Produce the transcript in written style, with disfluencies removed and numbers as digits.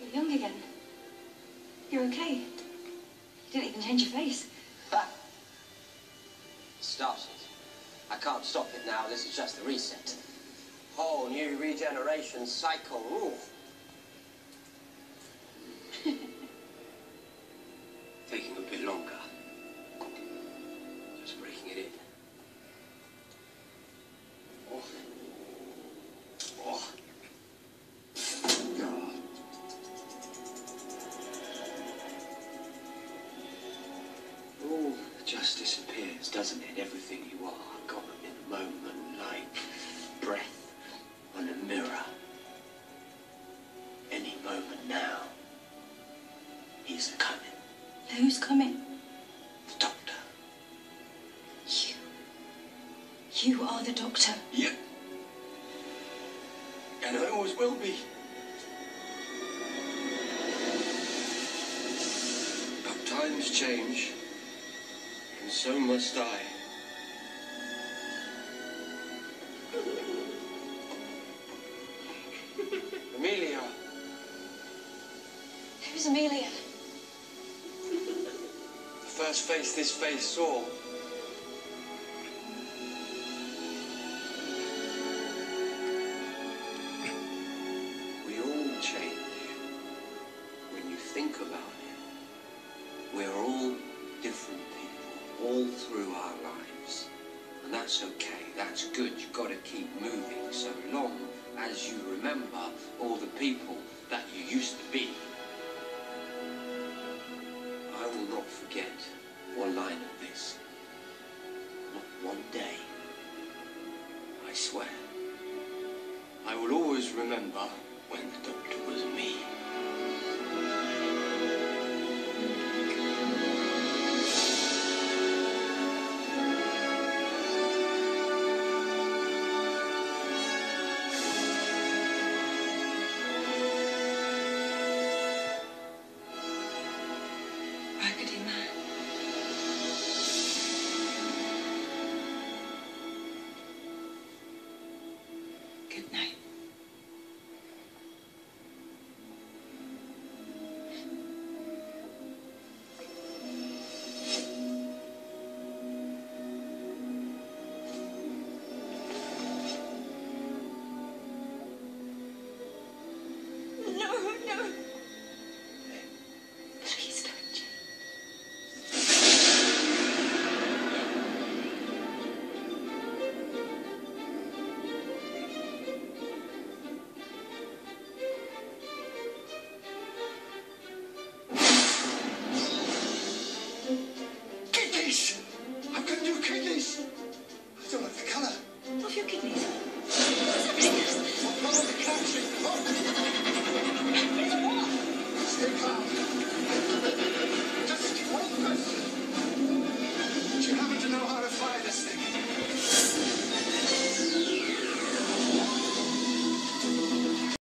You're young again. You're okay. You didn't even change your face. Ha! Started. I can't stop it now. This is just the reset. Whole new regeneration cycle. Ooh. Taking a bit longer. Just breaking it in. Oh. Oh. God. All just disappears, doesn't it? Everything you are, gone in a moment, like breath on a mirror. Any moment now, he's coming. Who's coming? The doctor. You are the doctor. Yep. And I always will be. But times change, and so must I. Amelia. Who's Amelia? The first face this face saw. We all change. When you think about it, we're all different people, all through our lives. And that's okay, that's good. You've got to keep moving so long as you remember all the people that you used to be. I will not forget one line of this. Not one day. I swear. I will always remember when the doctor was me.